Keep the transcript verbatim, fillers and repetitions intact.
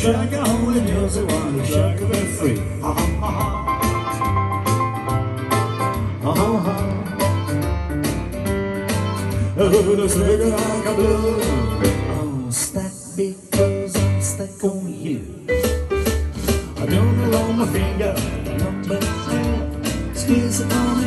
shake it only music when you shake it be free. Uh-huh, uh-huh. Uh-huh. The stick like a blue. I'm stuck because I'm stuck on you. I don't know on my finger, number three. Squeeze it on